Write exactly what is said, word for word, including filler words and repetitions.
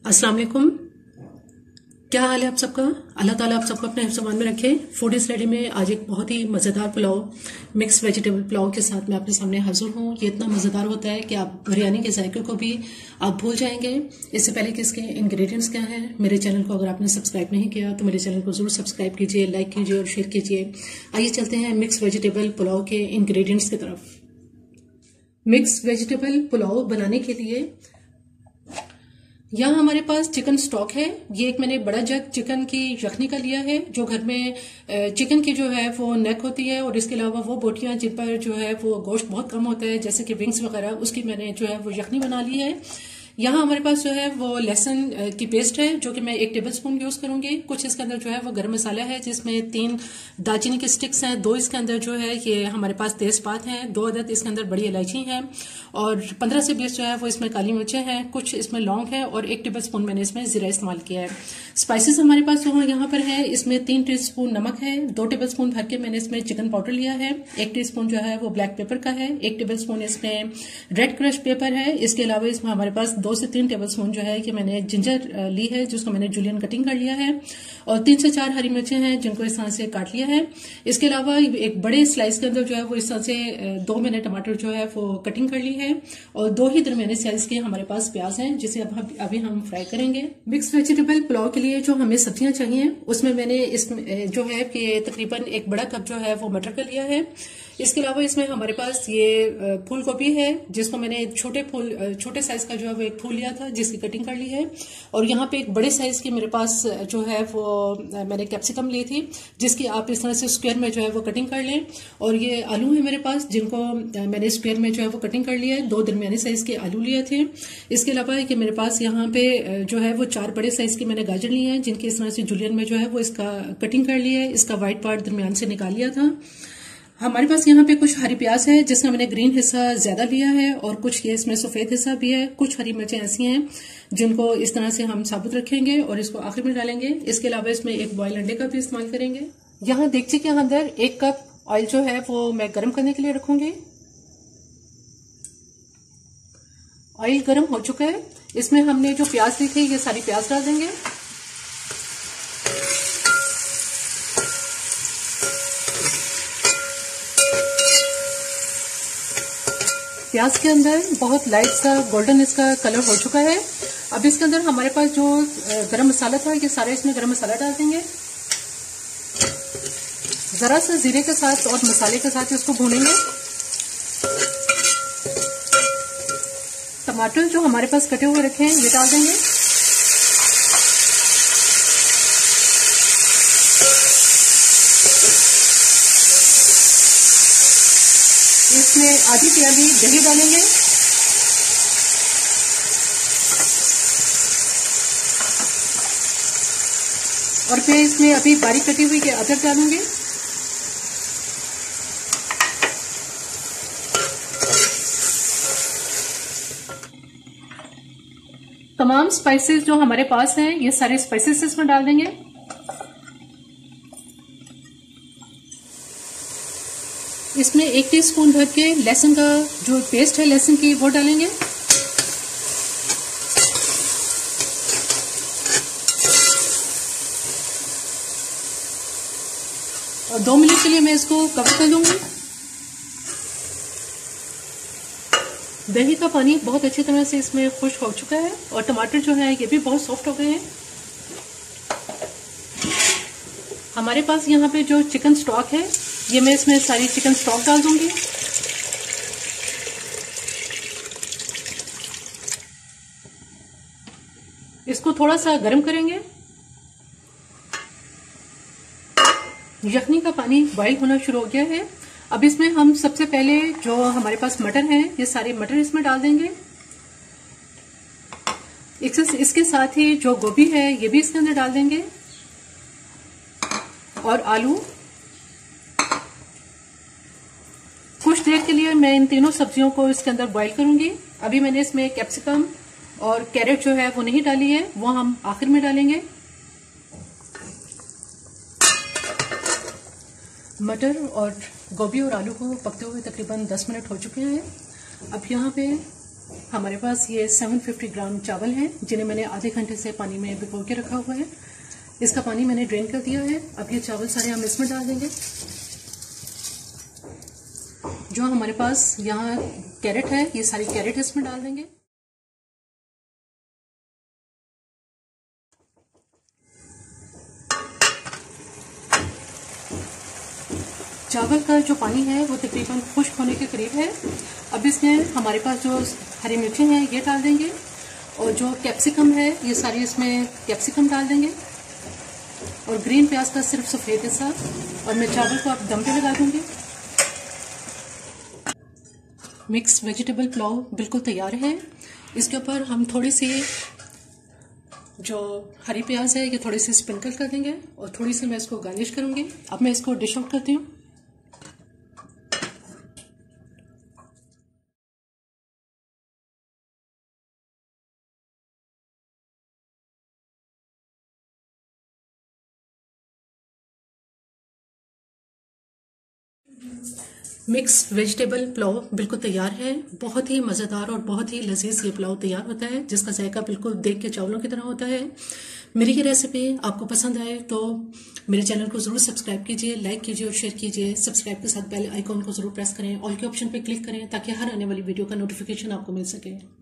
अस्सलाम वालेकुम। क्या हाल है आप सबका? अल्लाह ताला आप सबको अपने हिफ्ज़-ए-मान में रखे। फूड इज रेडी में आज एक बहुत ही मज़ेदार पुलाव, मिक्स वेजिटेबल पुलाव के साथ मैं आपके सामने हाजिर हूँ। ये इतना मज़ेदार होता है कि आप बिरयानी के जायके को भी आप भूल जाएंगे। इससे पहले कि इसके इंग्रेडिएंट्स क्या हैं, मेरे चैनल को अगर आपने सब्सक्राइब नहीं किया तो मेरे चैनल को जरूर सब्सक्राइब कीजिए, लाइक कीजिए और शेयर कीजिए। आइए चलते हैं मिक्स वेजिटेबल पुलाव के इंग्रेडिएंट्स की तरफ। मिक्स वेजिटेबल पुलाव बनाने के लिए यहाँ हमारे पास चिकन स्टॉक है। ये एक मैंने बड़ा जग चिकन की यखनी का लिया है। जो घर में चिकन की जो है वो नेक होती है और इसके अलावा वो बोटियां जिन पर जो है वो गोश्त बहुत कम होता है, जैसे कि विंग्स वगैरह, उसकी मैंने जो है वो यखनी बना ली है। यहाँ हमारे पास जो है वो लहसुन की पेस्ट है जो कि मैं एक टेबल स्पून यूज करूंगी। कुछ इसके अंदर जो है वो गरम मसाला है जिसमें तीन दालचीनी के स्टिक्स हैं, दो इसके अंदर जो है ये हमारे पास तेजपात हैं, दो अदद इसके अंदर बड़ी इलायची हैं और पंद्रह से बीस जो है वो इसमें काली मिर्चें हैं, कुछ इसमें लौंग है और एक टेबल स्पून मैंने इसमें जीरा इस्तेमाल किया है। स्पाइसेस हमारे पास जो यहाँ पर है, इसमें तीन टी स्पून नमक है, दो टेबल स्पून भर के मैंने इसमें चिकन पाउडर लिया है, एक टी स्पून जो है वो ब्लैक पेपर का है, एक टेबल स्पून इसमें रेड क्रश पेपर है। इसके अलावा इसमें हमारे पास दो से तीन टेबल स्पून जो है कि मैंने जिंजर ली है जिसको मैंने जूलियन कटिंग कर लिया है और तीन से चार हरी मिर्चें हैं जिनको इस तरह से काट लिया है। इसके अलावा एक बड़े स्लाइस के अंदर जो है वो इस तरह से दो मैंने टमाटर जो है वो कटिंग कर ली है और दो ही दरमियाने साइज के हमारे पास प्याज हैं जिसे अब अभी हम फ्राई करेंगे। मिक्स वेजिटेबल पुलाव के लिए जो हमें सब्जियां चाहिए उसमें मैंने इसमें जो है कि तकरीबन एक बड़ा कप जो है वो मटर का लिया है। इसके अलावा इसमें हमारे पास ये फूल गोभी है जिसको मैंने छोटे फूल छोटे साइज का जो है वो एक फूल लिया था जिसकी कटिंग कर ली है और यहाँ पे एक बड़े साइज की मेरे पास जो है वो मैंने कैप्सिकम ली थी जिसकी आप इस तरह से स्क्वायर में जो है वो कटिंग कर लें। और ये आलू है मेरे पास जिनको मैंने स्क्वायर में जो है वो कटिंग कर लिया है, दो दरमियानी साइज के आलू लिए थे। इसके अलावा कि मेरे पास यहाँ पे जो है वो चार बड़े साइज की मैंने गाजर ली है जिनकी इस तरह से जूलियन में जो है वो इसका कटिंग कर लिया है, इसका व्हाइट पार्ट दरमियान से निकाल लिया था। हमारे पास यहाँ पे कुछ हरी प्याज है जिसका मैंने ग्रीन हिस्सा ज्यादा लिया है और कुछ ये इसमें सफेद हिस्सा भी है। कुछ हरी मिर्चें ऐसी हैं जिनको इस तरह से हम साबुत रखेंगे और इसको आखिर में डालेंगे। इसके अलावा इसमें एक बॉयल अंडे का भी इस्तेमाल करेंगे। यहाँ देगची के अंदर एक कप ऑयल जो है वो मैं गर्म करने के लिए रखूंगी। ऑयल गर्म हो चुका है, इसमें हमने जो प्याज ली थी ये सारी प्याज डाल देंगे। प्याज के अंदर बहुत लाइट सा गोल्डन इसका कलर हो चुका है। अब इसके अंदर हमारे पास जो गरम मसाला था ये सारे इसमें गरम मसाला डाल देंगे। जरा सा जीरे के साथ और मसाले के साथ इसको भूनेंगे। टमाटर जो हमारे पास कटे हुए रखे हैं ये डाल देंगे। इसमें आधी प्याली दही डालेंगे और फिर इसमें अभी बारीक कटी हुई के अदरक डालूंगी। तमाम स्पाइसेस जो हमारे पास हैं ये सारे स्पाइसेस इसमें डाल देंगे। इसमें एक टीस्पून भर के लहसुन का जो पेस्ट है लहसुन की वो डालेंगे। और दो मिनट के लिए मैं इसको कवर कर दूंगी। दही का पानी बहुत अच्छी तरह से इसमें खुश्क हो चुका है और टमाटर जो है ये भी बहुत सॉफ्ट हो गए हैं। हमारे पास यहाँ पे जो चिकन स्टॉक है ये मैं इसमें सारी चिकन स्टॉक डाल दूंगी। इसको थोड़ा सा गर्म करेंगे। यखनी का पानी बॉईल होना शुरू हो गया है। अब इसमें हम सबसे पहले जो हमारे पास मटर है ये सारे मटर इसमें डाल देंगे। इसके साथ ही जो गोभी है ये भी इसके अंदर डाल देंगे और आलू। कुछ देर के लिए मैं इन तीनों सब्जियों को इसके अंदर बॉईल करूंगी। अभी मैंने इसमें कैप्सिकम और कैरेट जो है वो नहीं डाली है, वो हम आखिर में डालेंगे। मटर और गोभी और आलू को पकते हुए तकरीबन दस मिनट हो चुके हैं। अब यहाँ पे हमारे पास ये सात सौ पचास ग्राम चावल हैं जिन्हें मैंने आधे घंटे से पानी में भिगो के रखा हुआ है। इसका पानी मैंने ड्रेन कर दिया है। अब ये चावल सारे हम इसमें डाल देंगे। जो हमारे पास यहाँ कैरेट है, ये सारी कैरेट इसमें डाल देंगे। चावल का जो पानी है वो तकरीबन खुश्क होने के करीब है। अब इसमें हमारे पास जो हरी मिर्ची हैं ये डाल देंगे और जो कैप्सिकम है ये सारी इसमें कैप्सिकम डाल देंगे और ग्रीन प्याज का सिर्फ सफ़ेद हिस्सा। और मैं चावल को अब दम पे लगा दूंगी। मिक्स वेजिटेबल पुलाव बिल्कुल तैयार है। इसके ऊपर हम थोड़ी सी जो हरी प्याज है ये थोड़ी सी स्प्रिंकल कर देंगे और थोड़ी सी मैं इसको गार्निश करूंगी। अब मैं इसको डिश आउट करती हूँ। मिक्स वेजिटेबल पुलाव बिल्कुल तैयार है। बहुत ही मज़ेदार और बहुत ही लजीज ये पुलाव तैयार होता है जिसका जायका बिल्कुल देख के चावलों की तरह होता है। मेरी ये रेसिपी आपको पसंद आए तो मेरे चैनल को ज़रूर सब्सक्राइब कीजिए, लाइक कीजिए और शेयर कीजिए। सब्सक्राइब के साथ बेल आइकॉन को ज़रूर प्रेस करें, ऑल के ऑप्शन पे क्लिक करें ताकि हर आने वाली वीडियो का नोटिफिकेशन आपको मिल सके।